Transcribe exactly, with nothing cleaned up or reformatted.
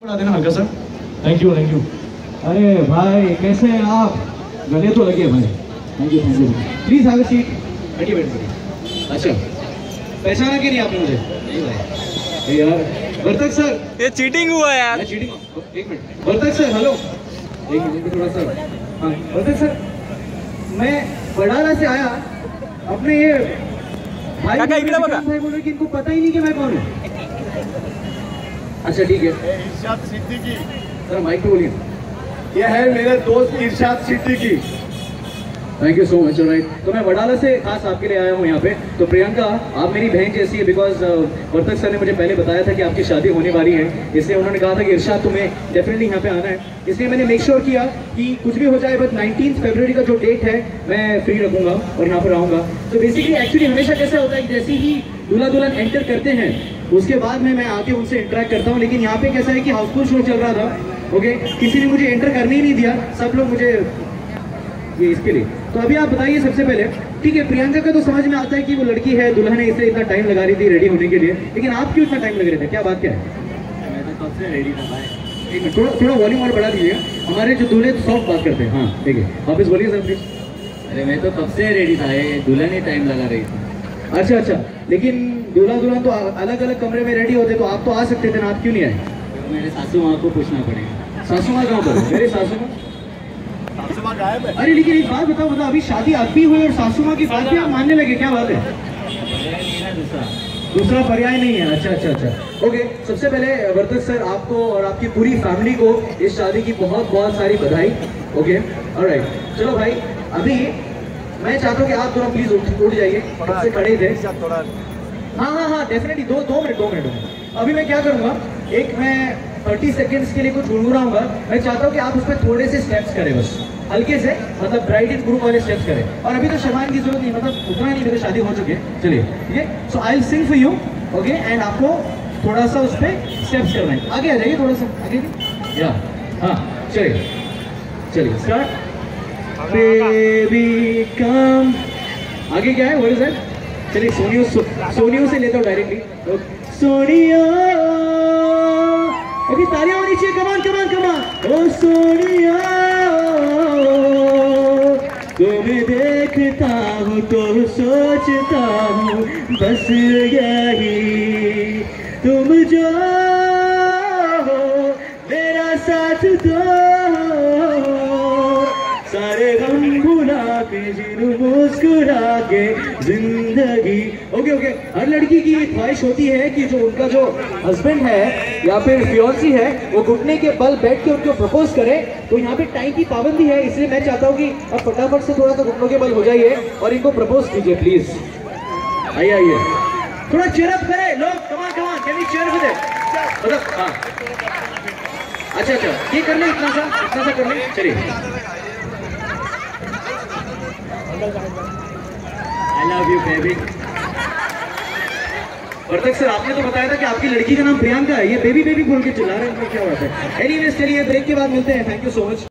बता देना हल्का sir. Thank you thank you. अरे भाई कैसे हैं आप? गले तो लगे भाई। Thank you thank you. Please have a seat. बैठिए बैठिए। अच्छा पहचाना कि नहीं आपने मुझे? नहीं भाई यार। वर्तक सर ये चीटिंग हुआ यार। चीटिंग। एक मिनट वर्तक सर हेलो। एक मिनट थोड़ा सा। हाँ वर्तक सर मैं बड़ाला से आया अपने ये भाई काका इकडे बघा। भाई बोल रहे कि इनको पता ही नहीं कि मैं कौन हूँ। अच्छा ठीक है। इरशाद सिद्दीकी। सर माइक पे बोलिए। यह है मेरे दोस्त Irshad Siddiqui. Thank you so much. Right तो मैं वडाला से खास आपके लिए आया हूँ यहाँ पे। तो प्रियंका आप मेरी बहन जैसी है बिकॉज वर्तक सर ने मुझे पहले बताया था कि आपकी शादी होने वाली है, इसलिए उन्होंने कहा था कि इरशाद तुम्हें डेफिनेटली यहाँ पे आना है, इसलिए मैंने मेक श्योर किया कि कुछ भी हो जाए बट नाइनटीन फरवरी का जो डेट है मैं फ्री रखूंगा और यहाँ पर आऊँगा। तो बेसिकली एक्चुअली हमेशा कैसा होता है कि जैसे ही दूल्हा दुल्हन एंटर करते हैं उसके बाद में मैं आके उनसे इंटरेक्ट करता हूँ, लेकिन यहाँ पे कैसा है कि हाउसफुल शो चल रहा था। ओके किसी ने मुझे एंटर करने ही नहीं दिया, सब लोग मुझे ये इसके लिए। तो अभी आप बताइए सबसे पहले, ठीक है प्रियंका का तो समझ में आता है कि वो लड़की है, दुल्हन है, इसलिए इतना टाइम लगा रही थी रेडी होने के लिए, लेकिन आप क्यों इतना टाइम लग रहे थे, क्या बात क्या है? मैं तो कब से रेडी था भाई। एक मिनट थोड़ा थोड़ा वॉल्यूम और बढ़ा दीजिएगा, हमारे जो दूल्हे सॉफ्ट बात करते हैं। हाँ ठीक है वापस बोलिए सर प्लीज। अरे मैं तो कब से रेडी था, ये दुल्हन ही टाइम लगा रही थी। अच्छा अच्छा, लेकिन दूल्हा दुल्हन तो अलग अलग कमरे में रेडी होते, तो आप तो आ सकते थे ना, आप क्यों नहीं आए? तो मेरे सासू माँ को पूछना पड़ेगा। सासू माँ कहाँ पर? मेरे सासू माँ सासू माँ गायब है। अरे लेकिन एक बात बताओ बताओ, अभी शादी आपकी हुई और सासू माँ की बात भी आप मानने लगे, क्या बात है? दूसरा दूसरा पर्याय नहीं है। अच्छा अच्छा अच्छा ओके। सबसे पहले वर्तक सर आपको और आपकी पूरी फैमिली को इस शादी की बहुत बहुत सारी बधाई। ओके ऑलराइट चलो भाई, अभी मैं चाहता हूँ कि आप दोनों प्लीज उठ उठ जाइए, कब से खड़े थे। थोड़ा हाँ हाँ हाँ डेफिनेटली दो दो मिनट दो मिनट अभी मैं क्या करूँगा, एक मैं तीस सेकेंड्स के लिए कुछ गुनगुनाऊंगा, मैं चाहता हूँ कि आप उसमें थोड़े से स्टेप्स करें, बस हल्के से, मतलब ब्राइड इन ग्रुप वाले स्टेप्स करें। और अभी तो शर्माने की जरूरत नहीं, मतलब उतना नहीं, मेरी शादी हो चुकी है। चलिए ठीक है, so I will sing for you okay, and आपको थोड़ा सा उस पर स्टेप्स करना है। आगे आ जाइए थोड़ा सा आगे, या हाँ चलिए चलिए स्टार्ट। बेबी कम, आगे क्या है, व्हाट इज दैट? चलिए सोनियो सो, सोनियो से लेता हूँ डायरेक्टली। सोनियो ओके तालियां होनी चाहिए, कमान कमान कमान। ओ सोनिया तुम्हें देखता हूँ तो सोचता हूँ बस यही, तुम जो हो मेरा साथ दो, सारे गम भुला के जिन मुस्कुरा के जिंदगी। ओके ओके, हर लड़की की ख्वाहिश होती है कि जो उनका जो हस्बैंड है या फिर फियोंसी है वो घुटने के बल बैठ के उनको प्रपोज करे। तो यहाँ पे टाइम की पाबंदी है, इसलिए मैं चाहता हूँ कि अब फटाफट से थोड़ा सा घुटनों के बल हो जाइए और इनको प्रपोज कीजिए प्लीज। आइए आइए, थोड़ा चीयर अप करें लोग, come on come on, can we cheer with it? मतलब हाँ अच्छा अच्छा ये कर ले, इतना सा इतना सा कर ले, चलिए। I love you baby. Vartak sir आपने तो बताया था कि आपकी लड़की का नाम प्रियंका है, ये बेबी बेबी बोल के चिल्ला रहे हैं, क्या बात है? एनीवेज चलिए ब्रेक के बाद मिलते हैं, थैंक यू सो मच।